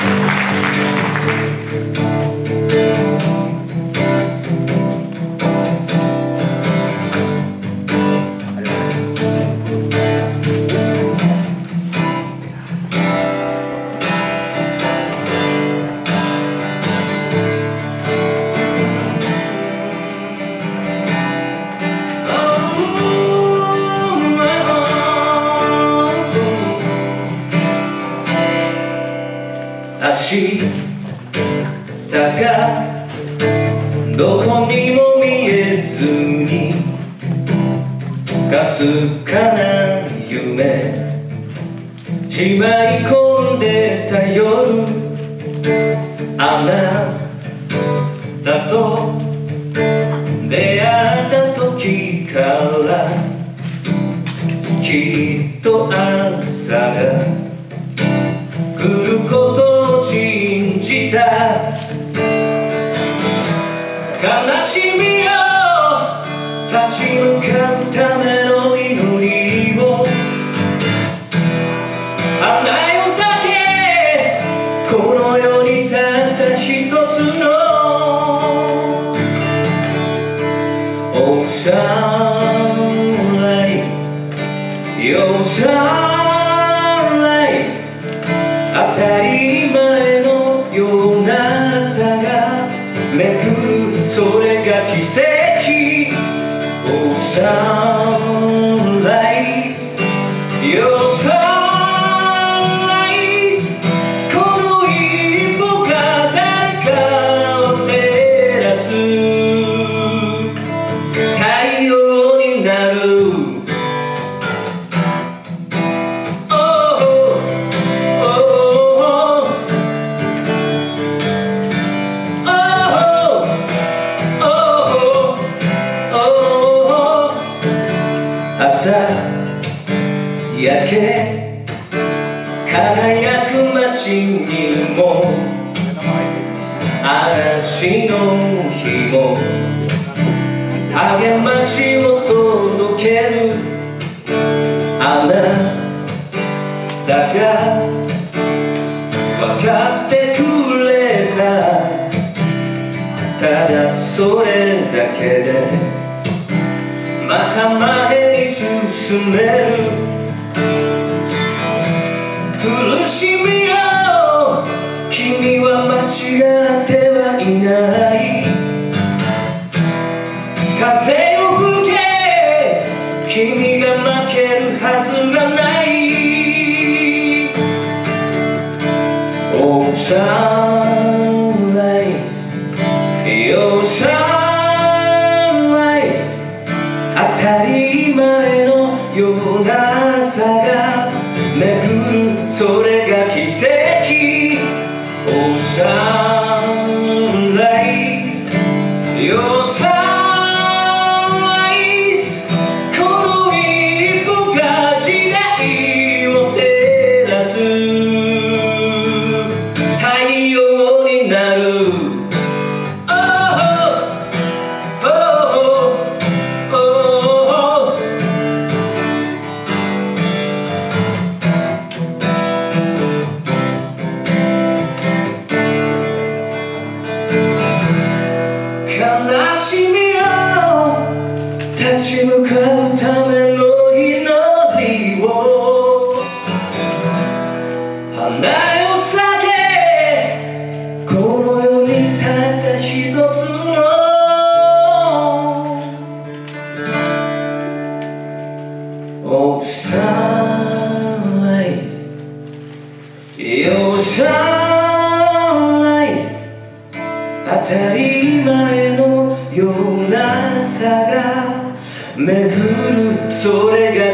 明日がどこにも見えずにかすかな夢しまい込んでた夜、あなたと出会った時からきっと朝が来ることを信じた。悲しみを立ち向かうための祈りを花を避け、この世にたった一つのオーシャンライフ、オーシャンライフ、当たり前のような朝がめくる、それが奇跡。Oh sunrise, your sunrise、 この一歩が誰かを照らす太陽になる。朝焼け輝く街にも嵐の日も励ましを届ける、あなたが分かってくれた、ただそれだけでまた前に進める。苦しみを君は間違ってはいない、風を吹け君が負けるはずがない。 Oh sunrise, your sunrise、当たり前のような朝がめくる、それが奇跡。 Oh sunrise, your sunrise、 この一歩が時代を照らす太陽になる。悲しみを立ち向かうための祈りを花を避け、この世にたった一つのOh sunrise, your sunrise、 当たり前のような朝がめぐる、それが